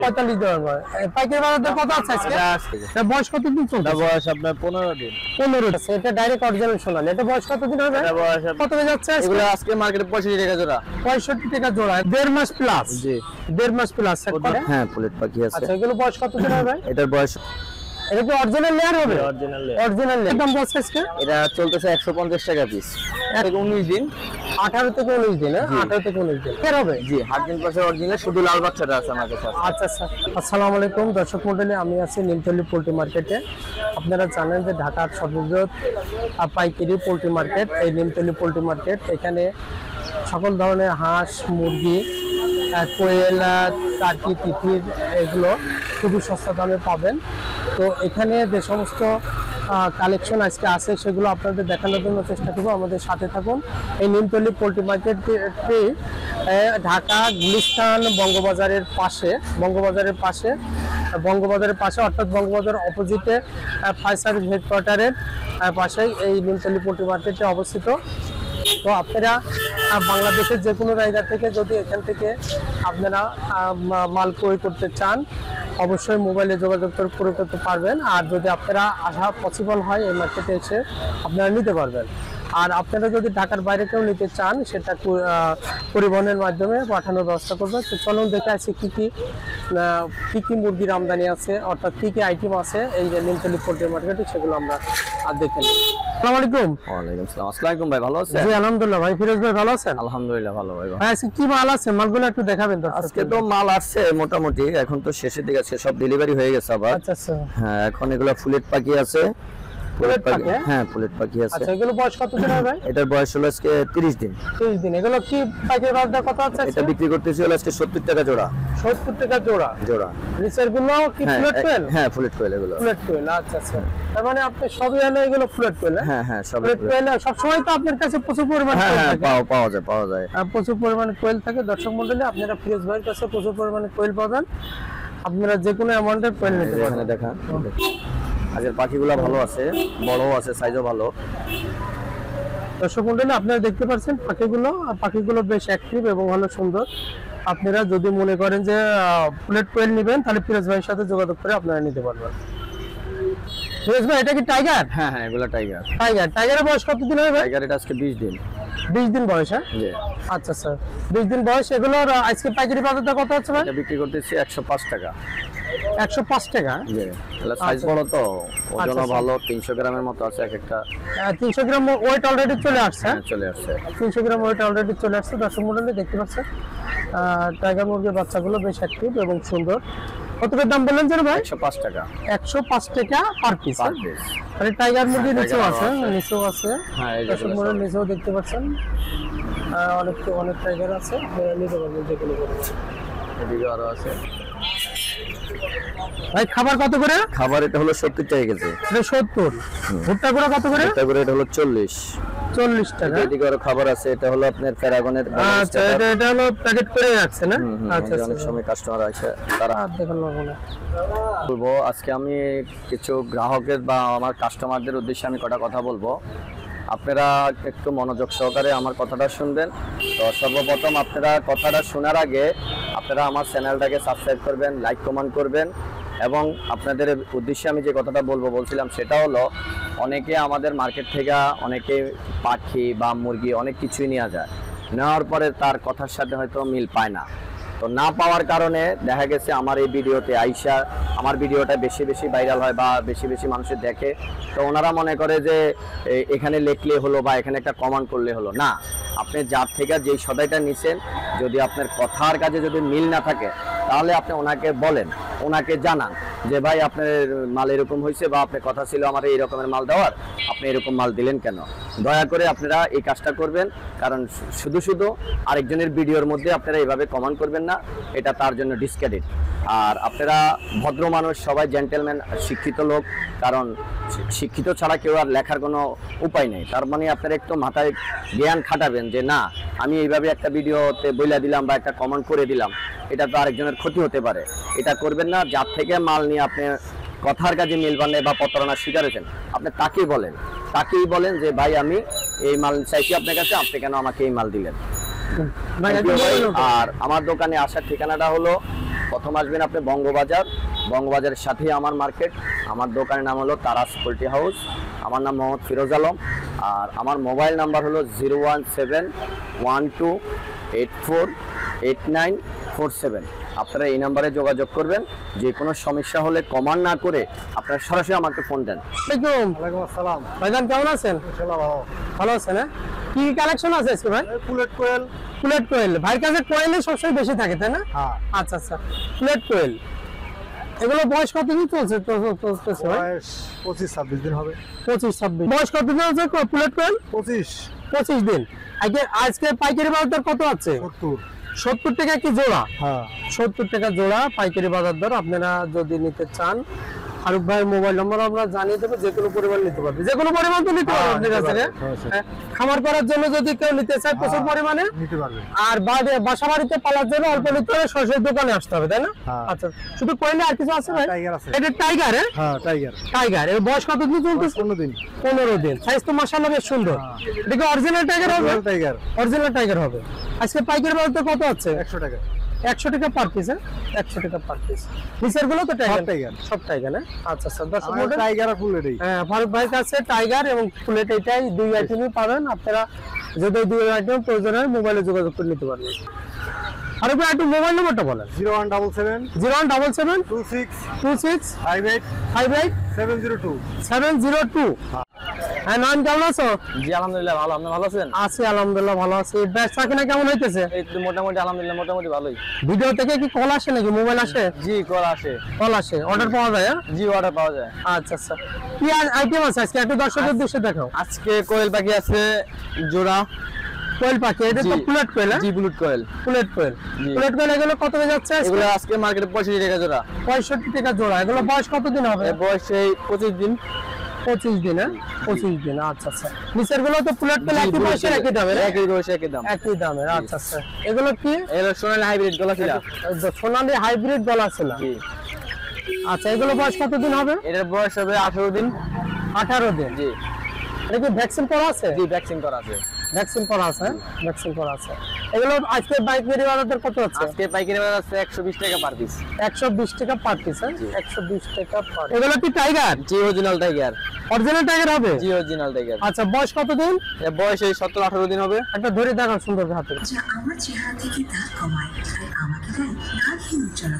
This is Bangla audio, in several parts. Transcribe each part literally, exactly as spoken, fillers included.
পঁয়তাল্লিশ দেওয়ার পর পাইকারি বাজার কত আছে আজকে? এটা বয়স কত দিন চলছে? এটা বয়স আপনার পনেরো দিন। পনেরো আছে। এটা ডাইরেক্ট অরিজিনাল সোনালী। এটা বয়স কত দিন হবে? এটা বয়স কত হয়ে যাচ্ছে আজকে? এগুলো আজকে মার্কেটে পঁয়ষট্টি টাকা জোড়া। পঁয়ষট্টি টাকা জোড়া। দেড় মাস প্লাস। জি দেড় মাস প্লাস। হ্যাঁ পুলেট পাখি আছে। আচ্ছা এগুলো বয়স কত দিন হবে? এটার বয়স এটা কি অরিজিনাল লেয়ার হবে? Original layer. Original layer. দাম যাচ্ছে আজকে? এটা চলতেছে একশো পঞ্চাশ টাকা পিস। থেকে উনিশ দিন। আঠারো থেকে উনিশ দিন। হ্যাঁ আঠারো থেকে উনিশ দিন এর হবে। জি হাত দিন পাশে অরিজিনাল, শুধু লাল বাচ্চাটা আছে আমার কাছে। আচ্ছা আচ্ছা। আসসালামু আলাইকুম দর্শক মণ্ডলী, আমি আছি নিমতলী পোল্ট্রি মার্কেটে। আপনারা জানেন যে ঢাকার সর্ববৃহৎ পাইকারি পোল্ট্রি মার্কেট এই নিমতলী পোল্ট্রি মার্কেট। এখানে সকল ধরনের হাঁস, মুরগি, কোয়েল, টার্কি, তিতির এগুলো খুবই সস্তা দামে পাবেন। তো এখানে যে সমস্ত কালেকশন আজকে আছে সেগুলো আপনাদের দেখানোর জন্য চেষ্টা করবো। আমাদের সাথে থাকুন। এই নিমতলী পোল্ট্রি মার্কেটটি ঢাকা গুলিস্তান বঙ্গবাজারের পাশে বঙ্গবাজারের পাশে বঙ্গবাজারের পাশে অর্থাৎ বঙ্গবাজার অপোজিটে ফায়ার সার্ভিস হেডকোয়ার্টারের পাশে এই নিমতলী পোল্ট্রি মার্কেটে অবস্থিত। তো আপনারা বাংলাদেশের যে কোনো জায়গা থেকে যদি এখান থেকে আপনারা মাল ক্রয় করতে চান অবশ্যই মোবাইলে যোগাযোগ করে ক্রয় করতে পারবেন। আর যদি আপনারা আসা পসিবল হয় এই মার্কেটে এসে আপনারা নিতে পারবেন। আর আপনারা যদি ঢাকার বাইরে কেউ নিতে চান সেটা পরিবহনের মাধ্যমে পাঠানোর ব্যবস্থা করবে। তো চলুন দেখে আসি কী কী কী কী মুরগির আমদানি আছে, অর্থাৎ কী কী আইটেম আছে এই যে নিমতলী পোল্ট্রি মার্কেটে, সেগুলো আমরা আর দেখে নিই। আসসালামু আলাইকুম। ওয়ালাইকুম আসসালাম। আসসালামু আলাইকুম ভাই, ভালো আছেন? জি আলহামদুলিল্লাহ। ভাই ফিরোজ ভাই ভালো আছেন? আলহামদুলিল্লাহ ভালো ভাই। ভাই আজকে কি মাল আছে, মালগুলো একটু দেখাবেন তো। আজকে তো মাল আসছে মোটামুটি, এখন তো শেষের দিকে আছে, সব ডেলিভারি হয়ে গেছে আবার। আচ্ছা আচ্ছা। হ্যাঁ এখন এগুলো ফুলেট পাখি আছে। ফুলেট পাখি? হ্যাঁ ফুলেট পাখি আছে। আচ্ছা এগুলো বয়স কত দিন হবে? এটার বয়স হলো আজকে তিরিশ দিন। তিরিশ দিন। এগুলো কি পাইকারি বাজার কত আছে? এটা বিক্রি করতেছি হলো আজকে সত্তর টাকা জোড়া। সত্তর টাকা জোড়া। জোড়া। নিচের গুলো কি ফুলেট কোয়েল? হ্যাঁ ফুলেট কোয়েল এগুলো। ফুলেট কোয়েল। আচ্ছা আচ্ছা। তার মানে আপনি সবই হলো এগুলো ফুলেট কোয়েল? হ্যাঁ হ্যাঁ সব ফুলেট কোয়েল। সব সময় তো আপনার কাছে প্রচুর পরিমাণে হ্যাঁ কোয়েল হ্যাঁ থাকে। পাওয়া পাওয়া যায় পাওয়া যায়। প্রচুর পরিমাণে কোয়েল থাকে। দর্শক মণ্ডলী আপনারা ফিরোজ ভাইয়ের কাছে প্রচুর পরিমাণে কোয়েল পাবেন। আপনারা যে কোনো অ্যামাউন্টের কোয়েল নিতে পারবেন। এখানে দেখা আগের পাখিগুলো ভালো আছে, বড়ও আছে, সাইজও ভালো। দর্শক মণ্ডলী আপনারা দেখতে পাচ্ছেন পাখিগুলো, পাখিগুলো বেশ অ্যাক্টিভ এবং ভালো সুন্দর। আপনারা যদি মনে করেন যে ফুলেট কোয়েল নেবেন তাহলে ফিরোজ ভাইয়ের সাথে যোগাযোগ করে আপনারা নিতে পারবেন। ফিরোজ ভাই এটা কি টাইগার? হ্যাঁ হ্যাঁ এগুলো টাইগার। টাইগার। টাইগারের বয়স কত দিন হবে? টাইগার এটা আজকে বিশ দিন। বিশ দিন বয়স? হ্যাঁ জি। আচ্ছা স্যার বিশ দিন বয়স। এগুলোর আজকে পাইকারি বাজারটা কত হচ্ছে ভাই? এটা বিক্রি করতেছি একশো পাঁচ টাকা। একশো পাঁচ টাকা? জি। এটা সাইজ বড় তো, ওজনও ভালো, তিনশো গ্রামের মতো আছে এক একটা। তিনশো গ্রাম ওয়েট অলরেডি চলে আসছে? হ্যাঁ চলে আসছে। তিনশো গ্রাম ওয়েট অলরেডি চলে আসছে। দর্শক মণ্ডলী দেখতে পাচ্ছেন টাইগার মুরগির বাচ্চাগুলো বেশ অ্যাক্টিভ এবং সুন্দর। কত করে দাম বললেন যেন ভাই? একশো পাঁচ টাকা। একশো পাঁচ টাকা পার পিস। মানে টাইগার মুরগি নিচেও আছে, নিচেও আছে। দর্শক মণ্ডলী নিচেও দেখতে পাচ্ছেন অনেক অনেক টাইগার আছে, নিতে পারবেন যেগুলো বলেছে। এদিকে আরো আছে। ভাই খাবার কত করে? খাবার এটা হলো সত্তর টাকা কেজি। এটা সত্তর। ভুট্টা গুঁড়া কত করে? ভুট্টা গুঁড়া এটা হলো চল্লিশ। চল্লিশ টাকা। এদিকে আরো খাবার আছে, এটা হলো আপনার প্যারাগনের। আচ্ছা এটা এটা হলো প্যাকেট করে রাখছে না? আচ্ছা অনেক সময় কাস্টমার আসে তারা দেখেন না বলবো। আজকে আমি কিছু গ্রাহকের বা আমার কাস্টমারদের উদ্দেশ্যে আমি কটা কথা বলবো, আপনারা একটু মনোযোগ সহকারে আমার কথাটা শুনবেন। তো সর্বপ্রথম আপনারা কথাটা শোনার আগে আপনারা আমার চ্যানেলটাকে সাবস্ক্রাইব করবেন, লাইক কমেন্ট করবেন। এবং আপনাদের উদ্দেশ্যে আমি যে কথাটা বলবো বলছিলাম সেটা হলো, অনেকে আমাদের মার্কেট থেকে অনেকে পাখি বা মুরগি অনেক কিছুই নেওয়া যায়, নেওয়ার পরে তার কথার সাথে হয়তো মিল পায় না। তো না পাওয়ার কারণে দেখা গেছে আমার এই ভিডিওতে আইসা আমার ভিডিওটা বেশি বেশি ভাইরাল হয় বা বেশি বেশি মানুষের দেখে, তো ওনারা মনে করে যে এখানে লিখলে হলো বা এখানে একটা কমেন্ট করলে হলো না। আপনি যার থেকে যেই সদাইটা নিছেন যদি আপনার কথার কাজে যদি মিল না থাকে তাহলে আপনি ওনাকে বলেন, ওনাকে জানান যে ভাই আপনার মাল এরকম হয়েছে বা আপনার কথা ছিল আমার এই রকমের মাল দেওয়ার, আপনি এরকম মাল দিলেন কেন। দয়া করে আপনারা এই কাজটা করবেন, কারণ শুধু শুধু আরেকজনের ভিডিওর মধ্যে আপনারা এইভাবে কমেন্ট করবেন না, এটা তার জন্য ডিসক্রেডিট। আর আপনারা ভদ্র মানুষ, সবাই জেন্টেলম্যান, শিক্ষিত লোক, কারণ শিক্ষিত ছাড়া কেউ আর লেখার কোনো উপায় নেই। তার মানে আপনারা একটু মাথায় জ্ঞান খাটাবেন যে না আমি এইভাবে একটা ভিডিওতে বইলা দিলাম বা একটা কমেন্ট করে দিলাম, এটা তো আরেকজনের ক্ষতি হতে পারে, এটা করবেন না। যার থেকে মাল নিয়ে আপনি কথার কাজে মিল বানে বা প্রতারণার শিকার হয়েছেন আপনি তাকেই বলেন, তাকেই বলেন যে ভাই আমি এই মাল চাইছি আপনার কাছে, আপনি কেন আমাকে এই মাল দিলেন। আর আমার দোকানে আসার ঠিকানাটা হলো প্রথম আসবেন আপনি বঙ্গবাজার, বঙ্গবাজারের সাথেই আমার মার্কেট। আমার দোকানের নাম হলো তারাস পোল্ট্রি হাউস। আমার নাম মোহাম্মদ ফিরোজ আলম, আর আমার মোবাইল নাম্বার হলো zero one seven one two eight four eight nine four seven. আপনারা এই নাম্বারে যোগাযোগ করবেন। যে কোনো সমস্যা হলে কমান না করে আপনারা সরাসরি আমাকে ফোন দেন। ওয়ালাইকুম আসসালাম ভাইজান, কেমন আছেন? ভালো আছেন? হ্যাঁ, কি কালেকশন আছে আজকে ভাই? পুলেট কোয়েল। পুলেট কোয়েল ভাইয়ের কাছে কোয়েলই সবসময় বেশি থাকে, তাই না? হ্যাঁ। আচ্ছা আচ্ছা, পুলেট কোয়েল এগুলো বয়স কতদিন চলছে? চলতেছে ভাই বয়স পঁচিশ ছাব্বিশ দিন হবে। পঁচিশ ছাব্বিশ। বয়স কতদিন হচ্ছে পুলেট কোয়েল? পঁচিশ পঁচিশ দিন। আজকে আজকে পাইকারি বাজার দর কত আছে? সত্তর। সত্তর টাকা কি জোড়া? হ্যাঁ, সত্তর টাকা জোড়া পাইকারি বাজার দর। আপনারা যদি নিতে চান ফারুক ভাইয়ের মোবাইল নম্বর আমরা জানিয়ে দেবো, যে কোনো পরিমাণ নিতে পারবে, যে কোনো পরিমাণ তো নিতে পারবে আপনার কাছে। হ্যাঁ, খামার করার জন্য যদি কেউ নিতে চায় প্রচুর পরিমাণে নিতে পারবে, আর বাড়ি- বাসা বাড়িতে পালার জন্য অল্প নিতে হলে সরাসরি দোকানে আসতে হবে, তাই না? হ্যাঁ। আচ্ছা, শুধু কোয়েলে আর কিছু আছে ভাই? টাইগার আছে। এটা টাইগার? হ্যাঁ, হ্যাঁ, টাইগার। টাইগার এর বয়স কতদিন চলতেছে? পনেরো দিন। পনেরো দিন। সাইজ তো মাশাআল্লাহ বেশ সুন্দর। এটা কি অরিজিনাল টাইগার হবে? Royal tiger. অরিজিনাল টাইগার হবে। আজকে পাইকারি বাজার কত আছে? একশো টাকা। একশো টাকা পার পিস। হ্যাঁ, একশো টাকা পার পিস। নিচের গুলো তো টাইগার? সব টাইগার। সব টাইগার। হ্যাঁ, আচ্ছা আচ্ছা। দর্শক আমার মণ্ডলী, টাইগার আর পুলেট এই। হ্যাঁ, ফারুক ভাইয়ের কাছে টাইগার এবং ফুলেট এটাই দুই আইটেমই পাবেন। আপনারা যদি এই দুই আইটেম প্রয়োজন হয় মোবাইলে যোগাযোগ করে নিতে পারবেন। ফারুক ভাই একটু মোবাইল নম্বরটা বলেন। Zero one double seven zero one double seven two six two six five eight five eight seven zero two. Seven zero two. হ্যাঁ, নাম কেমন আছো? জি আলহামদুলিল্লাহ ভালো। আপনি ভালো আছেন? আছি আলহামদুলিল্লাহ ভালো আছি। ব্যবসা কিনা কেমন হইতেছে? এই তো মোটামুটি আলহামদুলিল্লাহ মোটামুটি ভালোই। ভিডিও থেকে কি কল আসে নাকি মোবাইল আসে? জি কল আসে। কল আসে, অর্ডার পাওয়া যায়? হ্যাঁ? জি অর্ডার পাওয়া যায়। আচ্ছা আচ্ছা। কি আইটেম আছে আজকে একটু দর্শকের উদ্দেশ্যে দেখাও। আজকে কোয়েল পাখি আছে জোড়া। কোয়েল পাখি, এটা তো জি। পুলেট কোয়েল? হ্যাঁ? জি ব্লুট কোয়েল। পুলেট কোয়েল। জি। পুলেট কোয়েল এগুলো কত হয়ে যাচ্ছে আজকে? এগুলো আজকে মার্কেটে পঁয়ষট্টি টাকা জোড়া। পঁয়ষট্টি টাকা জোড়া। এগুলো বয়স কতদিন হবে? এর বয়স এই পঁচিশ দিন। পঁচিশ দিন। হ্যাঁ, পঁচিশ দিন। আচ্ছা আচ্ছা। নিচের গুলো তো পুলেট কোয়েল জি, একই blue বয়সের coil, একই দামের? হ্যাঁ? একই বয়স একই দাম। একই দামের। আচ্ছা আচ্ছা। এগুলো কি? এগুলো সোনালী হাইব্রিড গলা ছিল। সোনালী হাইব্রিড গলা ছিল। জি। আচ্ছা, এগুলো বয়স কতদিন হবে? এটার বয়স হবে আঠারো দিন। আঠারো দিন। জি। এটা কি ভ্যাকসিন করা আছে? জি ভ্যাকসিন করা আছে। ভ্যাকসিন করা আছে। ভ্যাকসিন করা আছে। এগুলো আজকে পাইকারি বাজার কত আছে? আজকে পাইকারি বাজার আছে একশো বিশ টাকা পার পিস। একশো বিশ টাকা পার পিস। একশো বিশ টাকা পার। এগুলো কি টাইগার? জি অরিজিনাল টাইগার। অরিজিনাল টাইগার হবে? জি অরিজিনাল টাইগার। আচ্ছা, বয়স কতদিন? এর বয়স এই সতেরো আঠারো দিন হবে। একটা ধরে দেখাও সুন্দর হাতে। যা আমার চেহারা থেকে দাগ কমায় আর আমাকে দেয় দাগহীন উজ্জ্বলতা।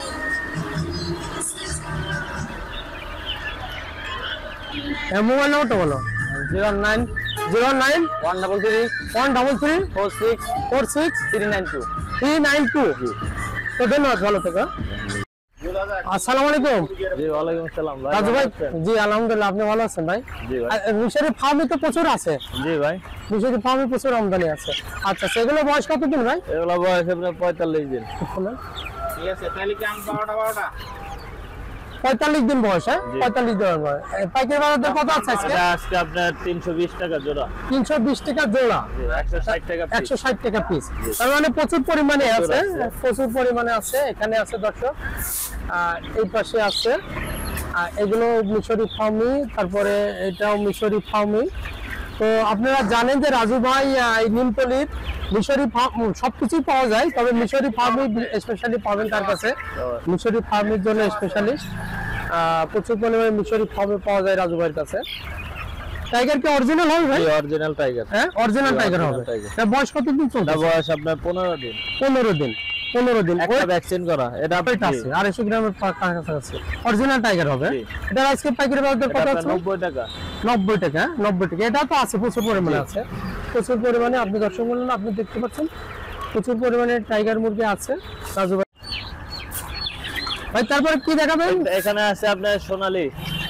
মোবাইল নাম্বারটা বলো। Zero nine zero nine one double three one double three four six four six three nine two. Three nine two. তো ধন্যবাদ, ভালো থেকে। আসসালামু আলাইকুম। জি ওয়ালাইকুম আসসালাম ভাই। রাজু ভাই, জি আলহামদুলিল্লাহ। আপনি ভালো আছেন ভাই? জি ভাই। মিশরি ফার্মে তো প্রচুর আছে। জি ভাই। মিশরি ফার্মে প্রচুর আমদানি আছে। আচ্ছা, সেগুলো বয়স কতদিন ভাই? এগুলো বয়স আপনার পঁয়তাল্লিশ দিন। ঠিক আছে, তাহলে কি আমি বারোটা বারোটা পঁয়তাল্লিশ দিন বয়স। হ্যাঁ, পঁয়তাল্লিশ দিন বয়স। এই পাইকারি বাজার কত আছে আজকে? আজকে আপনার তিনশো বিশ টাকা জোড়া। তিনশো বিশ টাকা জোড়া। একশো ষাট টাকা একশো ষাট টাকা পিস। তার মানে প্রচুর পরিমাণে আছে, প্রচুর পরিমাণে আছে। এখানে আছে দর্শক, আর এই পাশে আছে। আর এগুলো মিশরি ফার্মি, তারপরে এটাও মিশরি ফার্মি। তো আপনারা জানেন যে রাজু ভাই আহ, এই নিমতলির মিশরি ফার্ম সবকিছুই পাওয়া যায়, তবে মিশরি ফার্মি স্পেশালি পাবেন তার কাছে। মিশরি ফার্মের জন্য স্পেশালিস্ট। প্রচুর পরিমাণে মিশরি ফার্মে পাওয়া যায় রাজু ভাইয়ের কাছে। টাইগার কি অরিজিনাল হবে ভাই? Original tiger. হ্যাঁ, অরিজিনাল টাইগার হবে। original tiger। এর বয়স কতদিন চলছে? বয়স আপনার পনেরো দিন। পনেরো দিন। পনেরো দিন। একটা ভ্যাকসিন করা। এটা ওয়েট আছে আড়াইশো গ্রামের কাছাকাছি। অরিজিনাল টাইগার হবে। জি। এটা আজকে পাইকারি বাজার কত আছে? নব্বই টাকা। নব্বই টাকা। নব্বই টাকা। এটা তো আছে, প্রচুর পরিমাণে আছে। প্রচুর পরিমাণে আপনি দর্শক বললেন, আপনি দেখতে পাচ্ছেন প্রচুর পরিমাণে টাইগার মুরগি আছে রাজু ভাই। ভাই তারপরে কি দেখাবেন? এখানে আছে আপনার সোনালী।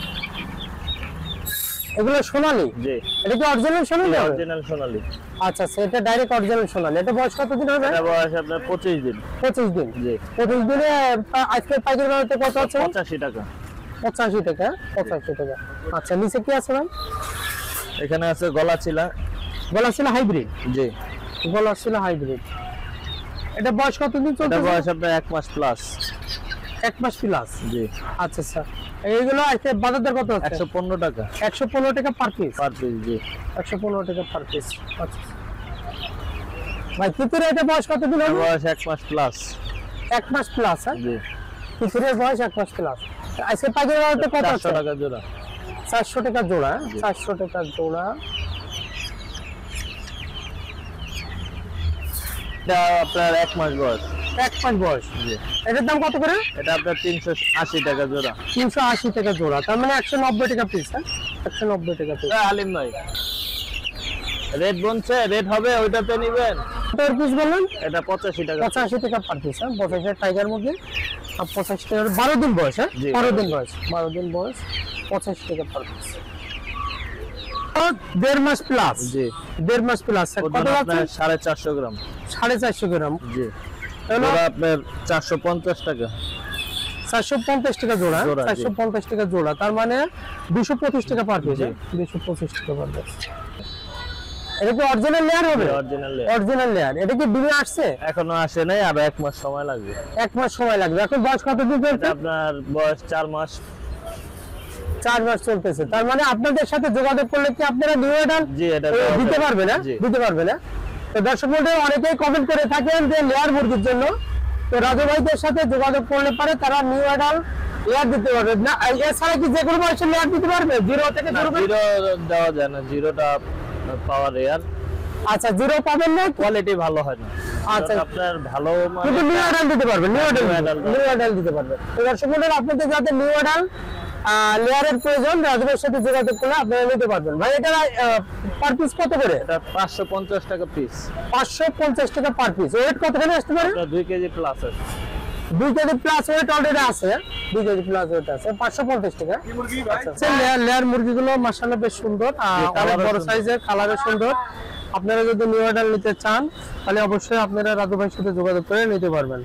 এগুলো সোনালী? জি। এটা কি অরিজিনাল সোনালী? অরিজিনাল সোনালী। আচ্ছা আচ্ছা, এটা ডাইরেক্ট অরিজিনাল সোনালী। এটা বয়স কতদিন হবে? এটা বয়স আপনার পঁচিশ দিন। পঁচিশ দিন। জি। পঁচিশ দিনে আহ, আজকে পাইকারি বাজারে কত আছে? পঁচাশি টাকা। পঁচাশি টাকা। পঁচাশি টাকা। আচ্ছা, নিচে কি আছে ভাই? এখানে আছে গলা চিলা। গলা ছিল হাইব্রিড? জি। গলা ছিল হাইব্রিড। এটা বয়স কতদিন এটা চলছে? বয়স আপনার এক মাস প্লাস। এক মাস প্লাস। জি। আচ্ছা আচ্ছা। এইগুলো আজকে বাজার দর কত আছে? একশো পনেরো টাকা একশো পনেরো টাকা পার পিস। Per piece. জি। একশো পনেরো টাকা পার পিস। আচ্ছা ভাই, তিতুর এটা বয়স কতদিন হবে? বয়স এক মাস প্লাস। এক মাস প্লাস। হ্যাঁ, জি। কুকুরের বয়স এক মাস প্লাস। আজকে পাইকারি বাজারে কত চারশো আছে? টাকা জোড়া। চারশো টাকা জোড়া, চারশো টাকা জোড়া। এটা আপনার এক মাস বয়স। এক মাস বয়স। জি। এটার দাম কত করে? এটা আপনার তিনশো আশি টাকা জোড়া। তিনশো আশি টাকা জোড়া, তার মানে একশো নব্বই টাকা পিস। হ্যাঁ, একশো নব্বই টাকা পিস। আলিম ভাই রেট বলছে, রেট হবে ওইটাতে নিবেন। কত পিস বললেন? এটা পঁচাশি টাকা। পঁচাশি টাকা পার পিস। হ্যাঁ, পঁচাশি টাইগার মুরগি আর পঁচাশি টাকা, বারো দিন বয়স। হ্যাঁ, জি। বারো দিন বয়স, বারো দিন বয়স, পঁচাশি টাকা পার পিস। দেড় মাস প্লাস। জি। দেড় মাস প্লাস। কত ওজন আছে? আপনার সাড়ে চারশো গ্রাম। সাড়ে চারশো গ্রাম। জি। হলো ওটা আপনার চারশো পঞ্চাশ টাকা। চারশো পঞ্চাশ টাকা জোড়া। জোড়া, জি। চারশো পঞ্চাশ টাকা জোড়া, তার মানে দুশো পঁচিশ টাকা পার পিস। জি। দুশো পঁচিশ টাকা পার পিস। এটা কি অরিজিনাল লেয়ার হবে? Original original layer. এটা কি ডিমে আসছে? এখনো আসে নাই, আর এক মাস সময় লাগবে। এক মাস সময় লাগবে। এখন বয়স কত দিন এটা চলছে? আপনার বয়স চার মাস। চার মাস চলতেছে। তার মানে আপনাদের সাথে যোগাযোগ করলে কি আপনারা নিউ অ্যাডাল জি, এটা দিতে পারবে না? জি। দিতে পারবে না। তো দর্শক মণ্ডলী অনেকেই কমেন্ট করে থাকেন যে লেয়ার মুরগির জন্য, তো রাজু ভাইদের সাথে যোগাযোগ করলে পারে তারা নিউ অ্যাডাল লেয়ার দিতে পারবে না। এছাড়া কি যে কোনো বয়সের লেয়ার দিতে পারবে? জিরো থেকে না, শুরু করে? জিরো দেওয়া যায় না, জিরোটা পাওয়ার রেয়ার। আচ্ছা, জিরো পাবেন না? কোয়ালিটি ভালো হয় না। আচ্ছা। আচ্ছা, আপনার ভালো মানে কিন্তু নিউ অ্যাডাল দিতে পারবে, new adult New Adult new adult দিতে পারবে। তো দর্শক মণ্ডলী আপনাদের যাতে নিউ অ্যাডাল লেয়ারের প্রয়োজন, রাজুভাইয়ের সাথে যোগাযোগ করলে আপনারা নিতে পারবেন। ভাই এটা পার পিস কত করে? এটা পাঁচশো পঞ্চাশ টাকা পিস। পাঁচশো পঞ্চাশ টাকা পার পিস। ওয়েট কতখানি আসতে পারে? এটা দুই কেজি প্লাস আছে। দুই কেজি প্লাস ওয়েট অলরেডি আছে। দুই কেজি প্লাস ওয়েট আছে, পাঁচশো পঞ্চাশ টাকা। আচ্ছা, লেয়ার লেয়ার মুরগিগুলো মাশাআল্লাহ বেশ সুন্দর, আহ, জি, অনেক কালারও বড় সুন্দর। সাইজের, কালারও সুন্দর। আপনারা যদি নিউ অর্ডার নিতে চান তাহলে অবশ্যই আপনারা রাজু ভাইয়ের সাথে যোগাযোগ করে নিতে পারবেন।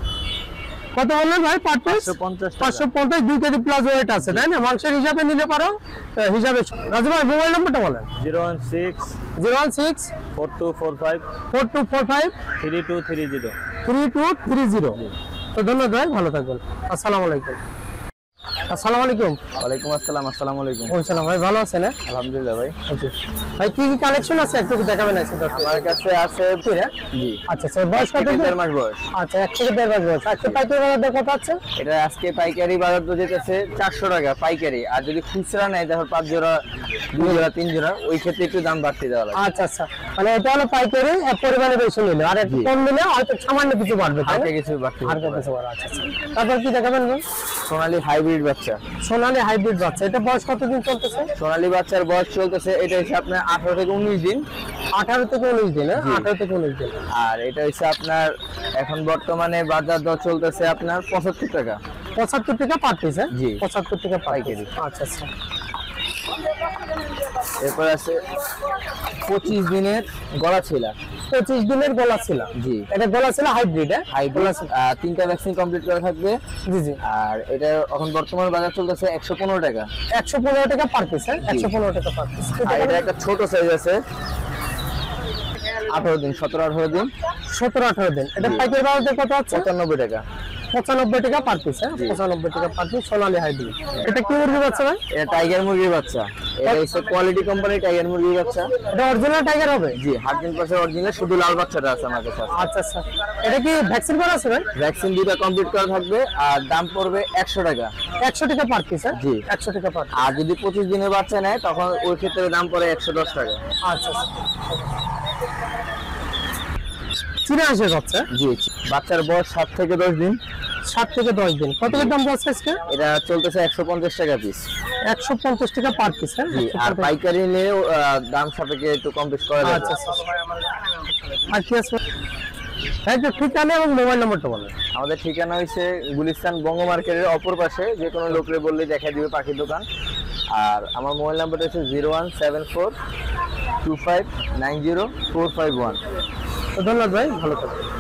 কত বললেন ভাই পার পিস? পাঁচশো পঞ্চাশ টাকা। পাঁচশো পঞ্চাশ। দুই কেজি প্লাস ওয়েট আছে, তাই না? মাংসের হিসাবে নিতে পারো, আহ, হিসাবে। রাজু ভাই মোবাইল নাম্বারটা বলেন। Zero one six zero one six four two four five four two four five three two three zero. Three two three zero. তো ধন্যবাদ ভাই, ভালো থাকবেন। আসসালামু আলাইকুম। আসসালামু আলাইকুম। ওয়ালাইকুম আসসালাম। আসসালামু আলাইকুম। বলছিলাম ভাই, ভালো আছেন? হ্যাঁ? আলহামদুলিল্লাহ ভাই। আচ্ছা। ভাই কি কি কালেকশন আছে একটু দেখাবেন? আছে আমার কাছে আছে জি। আচ্ছা স্যার, বয়স কত? দেড় মাস বয়স। আচ্ছা, এক থেকে দেড় মাস বয়স। আজকে পাইকারি বাজার কত আছে? এটা আজকে পাইকারি বাজার তো যেতেছে চারশো টাকা পাইকারি, আর যদি খুচরা নেয় দেখো পাঁচ জোড়া, দুই জোড়া, তিন জোড়া, ওই ক্ষেত্রে একটু দাম বাড়তি দেওয়া লাগে। আচ্ছা আচ্ছা, মানে এটা হলো পাইকারি, এক পরিমাণে বেশি নিলে, আর একটু জি। কম নিলে হয়তো সামান্য কিছু বাড়বে, তাই না? হালকা কিছু বাড়তি আর হতে পারে। কিছু বাড়বে। আচ্ছা আচ্ছা। তারপর কি দেখাবেন ভাই? সোনালী হাইব্রিড বাচ্চা। সোনালী হাইব্রিড বাচ্চা, এটা বয়স কতদিন চলতেছে? সোনালী বাচ্চার বয়স চলতেছে, এটা হচ্ছে আপনার আঠারো থেকে উনিশ দিন, আঠারো থেকে উনিশ দিন। হ্যাঁ, জি। আঠারো থেকে উনিশ দিন। আর এটা হচ্ছে আপনার এখন বর্তমানে বাজার দর চলতেছে আপনার পঁচাত্তর টাকা। পঁচাত্তর টাকা পার পিস। হ্যাঁ, জি। পঁচাত্তর টাকা পাইকারি। পাইকারি। আচ্ছা আচ্ছা। এরপর আছে পঁচিশ দিনের গলা ছিলা। পঁচিশ দিনের গলা ছিল। জি। এটা গলা ছিল হাইব্রিড। হ্যাঁ, হাইব্রিড, তিনটা ভ্যাকসিন কমপ্লিট করা থাকবে। জি জি। আর এটা এখন বর্তমান বাজার চলতেছে একশো পনেরো টাকা। একশো পনেরো টাকা পার পিস। হ্যাঁ, একশো পনেরো টাকা পার পিস। আর এটা একটা ছোট সাইজ আছে, আঠারো দিন, সতেরো আঠারো দিন, সতেরো আঠারো দিন। এটা জি। পাইকারি বাজারে কত আছে? পঁচানব্বই টাকা। পঁচানব্বই টাকা পার পিস। হ্যাঁ, জি। পঁচানব্বই টাকা পার পিস সোনালী হাইব্রিড। এটা কি মুরগি বাচ্চা ভাই? এটা টাইগার মুরগির বাচ্চা। এটা হচ্ছে কোয়ালিটি কোম্পানি টাইগার মুরগির বাচ্চা। এটা অরিজিনাল টাইগার হবে? জি, হান্ড্রেড পার্সেন্ট অরিজিনাল, শুধু লাল বাচ্চাটা আছে আমার কাছে। আচ্ছা আচ্ছা। এটা কি ভ্যাকসিন করা আছে ভাই? ভ্যাকসিন দুইটা কমপ্লিট করা থাকবে, আর দাম পড়বে একশো টাকা। একশো টাকা পার পিস। হ্যাঁ, জি। একশো টাকা পার পিস। আর যদি পঁচিশ দিনের বাচ্চা নেয় তখন ওই ক্ষেত্রে দাম পড়ে একশো দশ টাকা। আচ্ছা আচ্ছা। চীনা আসে বাচ্চা? জি। বাচ্চার বয়স সাত থেকে দশ দিন। সাত থেকে দশ দিন। কত করে দাম যাচ্ছে আজকে? এটা চলতেছে একশো পঞ্চাশ টাকা পিস। একশো পঞ্চাশ টাকা পার পিস। হ্যাঁ, জি। আর পাইকারি নিলেও আহ, দাম সাপেক্ষে একটু কম বেশ করা যাবে। আচ্ছা আচ্ছা। আর কি আছে? হ্যাঁ, একটু ঠিকানা এবং মোবাইল নম্বরটা বলেন। আমাদের ঠিকানা হচ্ছে গুলিস্তান বঙ্গ মার্কেটের অপর পাশে, যে কোনো লোকরে বললে দেখা দিবে পাখির দোকান। আর আমার মোবাইল নাম্বারটা হচ্ছে zero one seven four two five nine zero four five one. তো ধন্যবাদ ভাই, ভালো থাকবেন।